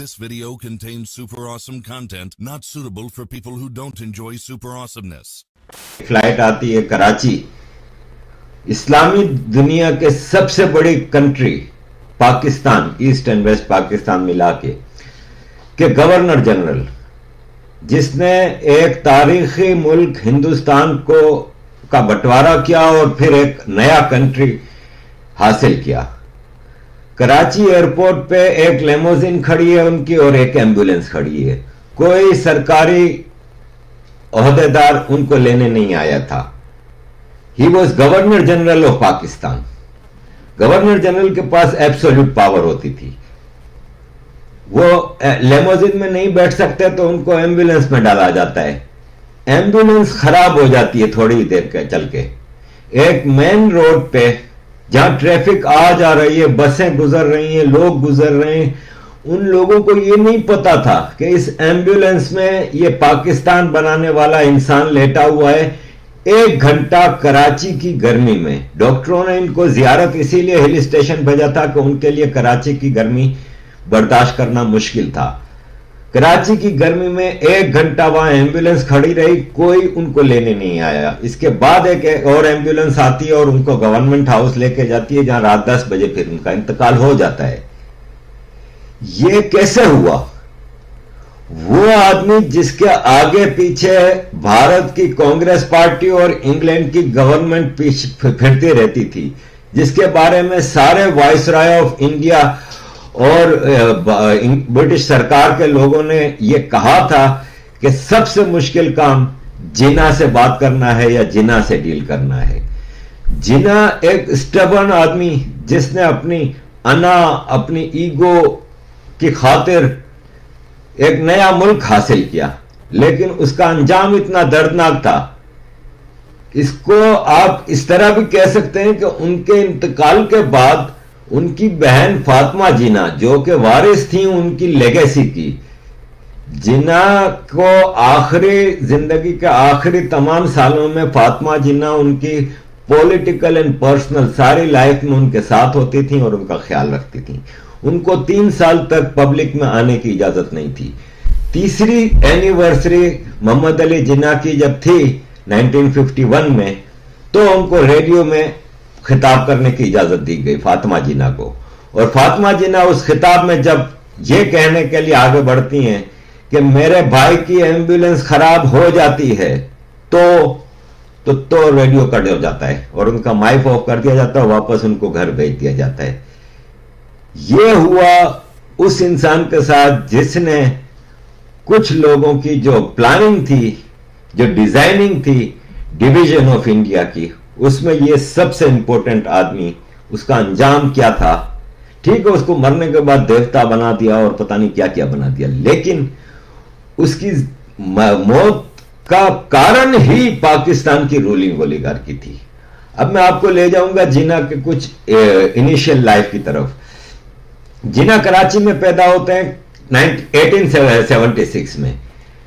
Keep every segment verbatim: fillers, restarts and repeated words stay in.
This video contains super awesome content not suitable for people who don't enjoy super awesomeness. Flight आती है कराची, इस्लामी दुनिया के सबसे बड़ी country Pakistan, east and west Pakistan मिला के के गवर्नर जनरल, जिसने एक तारीखी मुल्क हिंदुस्तान को का बंटवारा किया और फिर एक नया कंट्री हासिल किया। कराची एयरपोर्ट पे एक लेमोजिन खड़ी है उनकी और एक एम्बुलेंस खड़ी है। कोई सरकारी ओहदेदार उनको लेने नहीं आया था। He was governor general of Pakistan. Governor general के पास एब्सोल्यूट पावर होती थी। वो लेमोजिन में नहीं बैठ सकते तो उनको एम्बुलेंस में डाला जाता है। एम्बुलेंस खराब हो जाती है थोड़ी देर के चल के। एक मेन रोड पे जहां ट्रैफिक आ जा रही है, बसें गुजर रही हैं, लोग गुजर रहे हैं, उन लोगों को ये नहीं पता था कि इस एम्बुलेंस में ये पाकिस्तान बनाने वाला इंसान लेटा हुआ है। एक घंटा कराची की गर्मी में डॉक्टरों ने इनको जियारत इसीलिए हिल स्टेशन भेजा था कि उनके लिए कराची की गर्मी बर्दाश्त करना मुश्किल था। कराची की गर्मी में एक घंटा वहां एम्बुलेंस खड़ी रही, कोई उनको लेने नहीं आया। इसके बाद एक और एम्बुलेंस आती है और उनको गवर्नमेंट हाउस लेके जाती है, जहां रात दस बजे फिर उनका इंतकाल हो जाता है। ये कैसे हुआ? वो आदमी जिसके आगे पीछे भारत की कांग्रेस पार्टी और इंग्लैंड की गवर्नमेंट पीछे फिरती रहती थी, जिसके बारे में सारे वाइसराय ऑफ इंडिया और ब्रिटिश सरकार के लोगों ने यह कहा था कि सबसे मुश्किल काम जिना से बात करना है या जिना से डील करना है। जिना एक स्टबर्न आदमी जिसने अपनी अना, अपनी ईगो की खातिर एक नया मुल्क हासिल किया, लेकिन उसका अंजाम इतना दर्दनाक था। इसको आप इस तरह भी कह सकते हैं कि उनके इंतकाल के बाद उनकी बहन फातिमा जिना, जो कि वारिस थी उनकी लेगेसी की, जिना को आखिरी जिंदगी के आखिरी तमाम सालों में फातिमा जिना उनकी पॉलिटिकल एंड पर्सनल सारी लाइफ में उनके साथ होती थी और उनका ख्याल रखती थी। उनको तीन साल तक पब्लिक में आने की इजाजत नहीं थी। तीसरी एनिवर्सरी मोहम्मद अली जिना की जब थी नाइनटीन फिफ्टी वन में, तो उनको रेडियो में खिताब करने की इजाजत दी गई फातिमा जिना को। और फातिमा जिना उस खिताब में जब ये कहने के लिए आगे बढ़ती हैं कि मेरे भाई की एम्बुलेंस खराब हो जाती है तो तो तो रेडियो कट हो जाता है और उनका माइक ऑफ कर दिया जाता है, वापस उनको घर भेज दिया जाता है। ये हुआ उस इंसान के साथ जिसने कुछ लोगों की जो प्लानिंग थी, जो डिजाइनिंग थी डिवीजन ऑफ इंडिया की, उसमें ये सबसे इंपॉर्टेंट आदमी, उसका अंजाम क्या था? ठीक है, उसको मरने के बाद देवता बना दिया और पता नहीं क्या क्या बना दिया, लेकिन उसकी मौत का कारण ही पाकिस्तान की रूलिंग ओलिगार्की थी। अब मैं आपको ले जाऊंगा जिना के कुछ इनिशियल लाइफ की तरफ। जिना कराची में पैदा होते हैं एटीन सेवेंटी सिक्स में।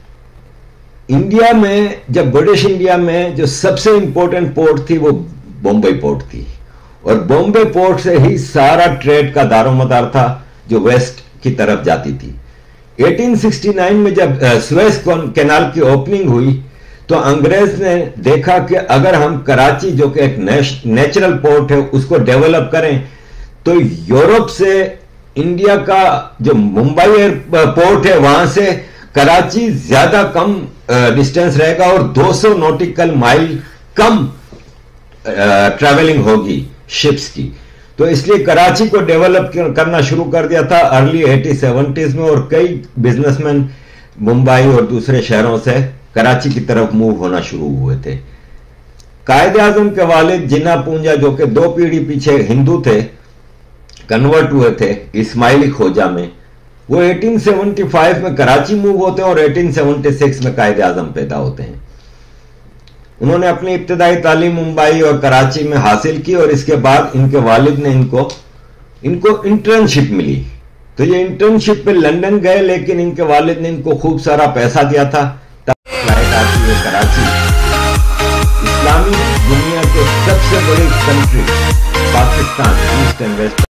इंडिया में, जब ब्रिटिश इंडिया में जो सबसे इंपॉर्टेंट पोर्ट थी वो बॉम्बे पोर्ट थी, और बॉम्बे पोर्ट से ही सारा ट्रेड का दारोमदार था जो वेस्ट की तरफ जाती थी। एटीन सिक्सटी नाइन में जब सुएज कैनाल की ओपनिंग हुई तो अंग्रेज ने देखा कि अगर हम कराची, जो कि एक नेचुरल पोर्ट है, उसको डेवलप करें तो यूरोप से इंडिया का जो मुंबई पोर्ट है वहां से कराची ज्यादा कम डिस्टेंस रहेगा और दो सौ नॉटिकल माइल कम ट्रैवलिंग होगी शिप्स की। तो इसलिए कराची को डेवलप करना शुरू कर दिया था अर्ली एटी सेवेंटीज में, और कई बिजनेसमैन मुंबई और दूसरे शहरों से कराची की तरफ मूव होना शुरू हुए थे। कायदे आजम के वालिद जिना पूंजा, जो कि दो पीढ़ी पीछे हिंदू थे, कन्वर्ट हुए थे इस्माइली खोजा में। वो एटीन सेवेंटी फाइव में कराची मूव होते हैं और एटीन सेवेंटी सिक्स में कायदे आजम पैदा होते हैं। उन्होंने अपनी इब्तदाई तालीम मुंबई और कराची में हासिल की और इसके बाद इनके वालिद ने इनको इनको इंटर्नशिप मिली। तो ये इंटर्नशिप पे लंदन गए, लेकिन इनके वालिद ने इनको खूब सारा पैसा दिया था। तब फ्लाइट आती है कराची, इस्लामी दुनिया के सबसे बड़ी country Pakistan, east and waste